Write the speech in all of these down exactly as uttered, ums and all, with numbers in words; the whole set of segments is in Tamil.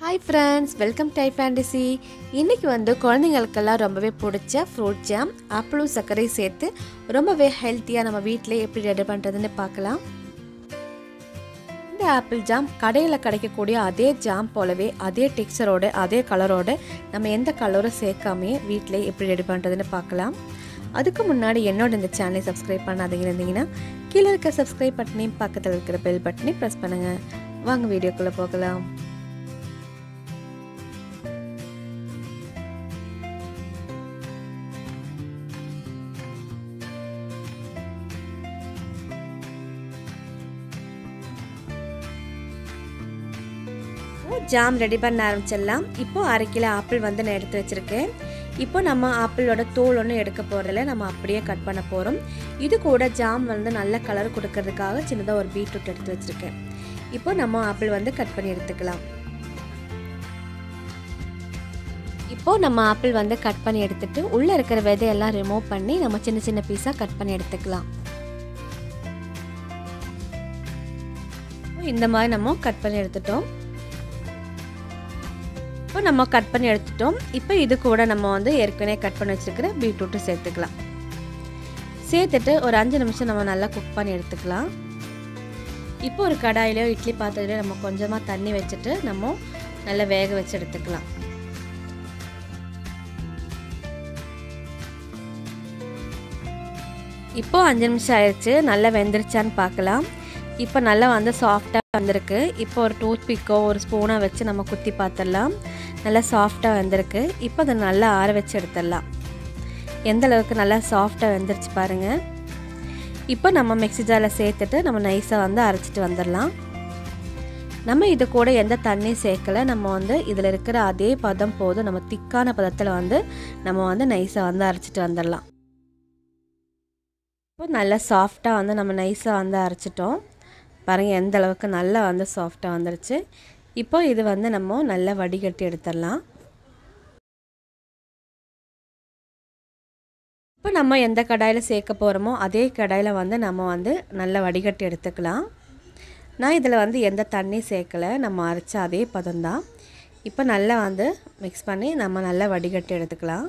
Hi friends, welcome to iFantasy. இன்னைக்கு வந்து குழந்தைகளுக்கெல்லாம் ரொம்பவே பிடிச்ச ஃப்ரூட் ஜாம் ஆப்பிளும் சர்க்கரை சேர்த்து ரொம்பவே ஹெல்த்தியாக நம்ம வீட்டிலே எப்படி ரெடி பண்ணுறதுன்னு பார்க்கலாம். இந்த ஆப்பிள் ஜாம் கடையில் கிடைக்கக்கூடிய அதே ஜாம் போலவே அதே டெக்ஸ்சரோட அதே கலரோட நம்ம எந்த கலரும் சேர்க்காமையே வீட்டிலே எப்படி ரெடி பண்ணுறதுன்னு பார்க்கலாம். அதுக்கு முன்னாடி என்னோட இந்த சேனலை சப்ஸ்கிரைப் பண்ணாதீங்க இருந்தீங்கன்னா கீழே இருக்க சப்ஸ்கிரைப் பட்டனையும் பக்கத்தில் இருக்கிற பெல் பட்டனையும் ப்ரெஸ் பண்ணுங்கள். வாங்க வீடியோக்குள்ளே போகலாம். ஜாம் ரெடி பண்ண ஆரம்பிச்சிடலாம். இப்போ அரை கிலோ ஆப்பிள் வந்து நான் எடுத்து வச்சுருக்கேன். இப்போ நம்ம ஆப்பிளோட தோல் ஒன்றும் எடுக்க போகிறதில்ல, நம்ம அப்படியே கட் பண்ண போகிறோம். இது கூட ஜாம் வந்து நல்ல கலர் கொடுக்கறதுக்காக சின்னதாக ஒரு பீட்ரூட் எடுத்து வச்சுருக்கேன். இப்போ நம்ம ஆப்பிள் வந்து கட் பண்ணி எடுத்துக்கலாம். இப்போ நம்ம ஆப்பிள் வந்து கட் பண்ணி எடுத்துட்டு உள்ளே இருக்கிற விதையெல்லாம் ரிமூவ் பண்ணி நம்ம சின்ன சின்ன பீஸாக கட் பண்ணி எடுத்துக்கலாம். இந்த மாதிரி நம்ம கட் பண்ணி எடுத்துட்டோம். இப்போ நம்ம கட் பண்ணி எடுத்துட்டோம். இப்போ இது கூட நம்ம வந்து ஏற்கனவே கட் பண்ணி வச்சுருக்கிற பீட்ரூட்டு சேர்த்துக்கலாம். சேர்த்துட்டு ஒரு அஞ்சு நிமிஷம் நம்ம நல்லா குக் பண்ணி எடுத்துக்கலாம். இப்போ ஒரு கடாயிலையோ இட்லி பாத்திரத்திலையோ நம்ம கொஞ்சமாக தண்ணி வச்சுட்டு நம்ம நல்லா வேக வச்சு எடுத்துக்கலாம். இப்போ அஞ்சு நிமிஷம் ஆயிடுச்சு, நல்லா வெந்துருச்சான்னு பார்க்கலாம். இப்போ நல்லா வந்து சாஃப்டாக வந்திருக்கு. இப்போ ஒரு டூத் பிக்கோ ஒரு ஸ்பூனோ வச்சு நம்ம குத்தி பார்த்துடலாம். நல்லா சாஃப்டாக வந்திருக்கு. இப்போ அதை நல்லா ஆற வச்சு எடுத்துடலாம். எந்த அளவுக்கு நல்லா சாஃப்டாக வெந்துருச்சு பாருங்கள். இப்போ நம்ம மிக்ஸி ஜாரில் சேர்த்துட்டு நம்ம நைஸாக வந்து அரைச்சிட்டு வந்துடலாம். நம்ம இது கூட எந்த தண்ணி சேர்க்கலை, நம்ம வந்து இதில் இருக்கிற அதே பதம் போதும். நம்ம திக்கான பதத்தில் வந்து நம்ம வந்து நைஸாக வந்து அரைச்சிட்டு வந்துடலாம். இப்போ நல்லா சாஃப்டாக வந்து நம்ம நைஸாக வந்து அரைச்சிட்டோம் பாருங்கள். எந்த அளவுக்கு நல்லா வந்து சாஃப்டாக வந்துருச்சு. இப்போ இது வந்து நம்ம நல்லா வடிகட்டி எடுத்துடலாம். இப்போ நம்ம எந்த கடாயில் சேர்க்க போகிறோமோ அதே கடாயில் வந்து நம்ம வந்து நல்லா வடிகட்டி எடுத்துக்கலாம். நான் இதில் வந்து எந்த தண்ணி சேர்க்கலை, நம்ம அரைச்ச அதே பதம்தான். இப்போ நல்லா வந்து மிக்ஸ் பண்ணி நம்ம நல்லா வடிகட்டி எடுத்துக்கலாம்.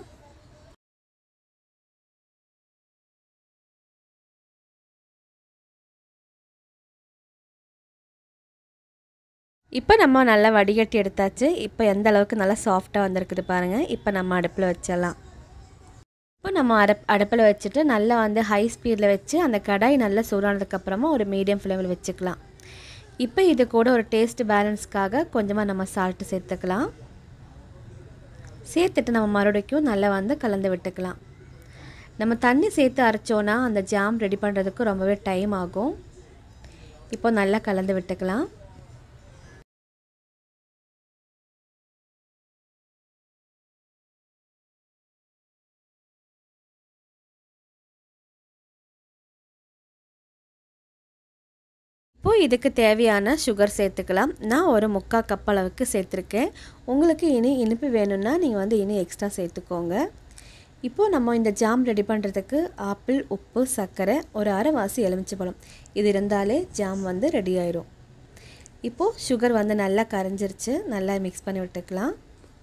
இப்போ நம்ம நல்லா வடிகட்டி எடுத்தாச்சு. இப்போ எந்த அளவுக்கு நல்லா சாஃப்டாக வந்திருக்குது பாருங்கள். இப்போ நம்ம அடுப்பில் வச்சிடலாம். இப்போ நம்ம அடுப் அடுப்பில் வச்சுட்டு நல்லா வந்து ஹை ஸ்பீடில் வச்சு அந்த கடாய் நல்லா சூடானதுக்கப்புறமா ஒரு மீடியம் ஃப்ளேமில் வச்சுக்கலாம். இப்போ இது கூட ஒரு டேஸ்ட் பேலன்ஸ்க்காக கொஞ்சமாக நம்ம சால்ட்டு சேர்த்துக்கலாம். சேர்த்துட்டு நம்ம மறுபடிக்கும் நல்லா வந்து கலந்து விட்டுக்கலாம். நம்ம தண்ணி சேர்த்து அரைச்சோன்னா அந்த ஜாம் ரெடி பண்ணுறதுக்கு ரொம்பவே டைம் ஆகும். இப்போ நல்லா கலந்து விட்டுக்கலாம். இப்போ இதுக்கு தேவையான சுகர் சேர்த்துக்கலாம். நான் ஒரு முக்கால் கப் அளவுக்கு சேர்த்துருக்கேன். உங்களுக்கு இனி இனிப்பு வேணும்னா நீங்கள் வந்து இனி எக்ஸ்ட்ரா சேர்த்துக்கோங்க. இப்போது நம்ம இந்த ஜாம் ரெடி பண்ணுறதுக்கு ஆப்பிள், உப்பு, சர்க்கரை, ஒரு அரைவாசி எலுமிச்சைப்பழம் இது இருந்தாலே ஜாம் வந்து ரெடி ஆயிடும். இப்போது சுகர் வந்து நல்லா கரைஞ்சிருச்சு, நல்லா மிக்ஸ் பண்ணி விட்டுக்கலாம்.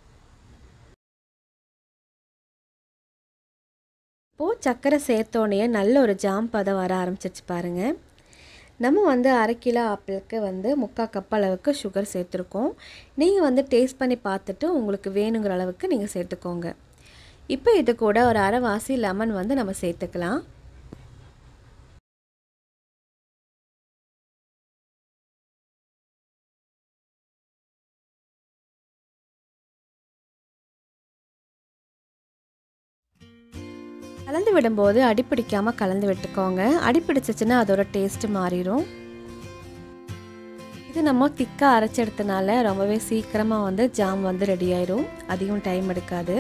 இப்போது சர்க்கரை சேர்த்தோடனே நல்ல ஒரு ஜாம் பதம் வர ஆரம்பிச்சிருச்சு பாருங்கள். நம்ம வந்து அரை கிலோ ஆப்பிளுக்கு வந்து முக்கால் கப் அளவுக்கு சுகர் சேர்த்துருக்கோம். நீங்கள் வந்து டேஸ்ட் பண்ணி பார்த்துட்டு உங்களுக்கு வேணுங்கிற அளவுக்கு நீங்கள் சேர்த்துக்கோங்க. இப்போ இது கூட ஒரு அரைவாசி லெமன் வந்து நம்ம சேர்த்துக்கலாம். கலந்து விடும்போது அடிப்பிடிக்காமல் கலந்து விட்டுக்கோங்க. அடிப்பிடிச்சிச்சுன்னா அதோட டேஸ்ட்டு மாறிடும். இது நம்ம திக்காக அரைச்செடுத்தனால ரொம்பவே சீக்கிரமாக வந்து ஜாம் வந்து ரெடி ஆயிடும், அதிகம் டைம் எடுக்காது.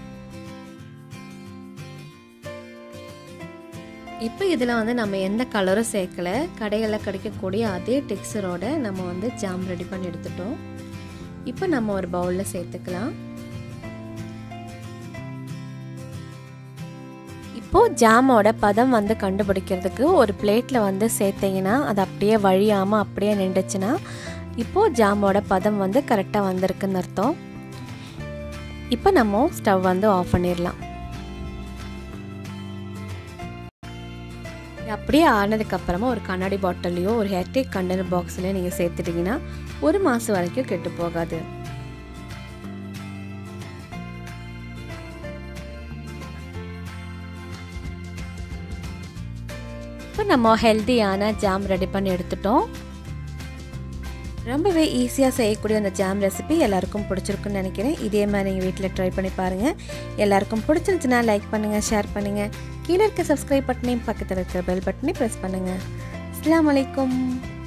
இப்போ இதில் வந்து நம்ம எந்த கலரும் சேர்க்கலை, கடைகளில் கிடைக்கக்கூடிய அதே டெக்ஸ்சரோட நம்ம வந்து ஜாம் ரெடி பண்ணி எடுத்துட்டோம். இப்போ நம்ம ஒரு பவுலில் சேர்த்துக்கலாம். இப்போது ஜாமோட பதம் வந்து கண்டுபிடிக்கிறதுக்கு ஒரு பிளேட்டில் வந்து சேர்த்திங்கன்னா அது அப்படியே வழியாமல் அப்படியே நின்றுச்சுன்னா இப்போது ஜாமோட பதம் வந்து கரெக்டாக வந்திருக்குன்னு அர்த்தம். இப்போ நம்ம ஸ்டவ் வந்து ஆஃப் பண்ணிடலாம். அப்படியே ஆனதுக்கப்புறமா ஒரு கண்ணாடி பாட்டிலையோ ஒரு ஏர்டைட் கண்டெய்னர் பாக்ஸ்லையோ நீங்கள் சேர்த்துட்டிங்கன்னா ஒரு மாதம் வரைக்கும் கெட்டு போகாது. இப்போ நம்ம ஹெல்த்தியான ஜாம் ரெடி பண்ணி எடுத்துட்டோம். ரொம்பவே ஈஸியாக செய்யக்கூடிய அந்த ஜாம் ரெசிபி எல்லாருக்கும் பிடிச்சிருக்குன்னு நினைக்கிறேன். இதே மாதிரி நீங்கள் வீட்டில் ட்ரை பண்ணி பாருங்கள். எல்லாருக்கும் பிடிச்சிருந்துச்சுன்னா லைக் பண்ணுங்கள், ஷேர் பண்ணுங்கள். கீழே இருக்க சப்ஸ்கிரைப் பட்டனையும் பக்கத்தில் இருக்கிற பெல் பட்டனையும் ப்ரெஸ் பண்ணுங்கள். அஸ்ஸலாமு அலைக்கும்.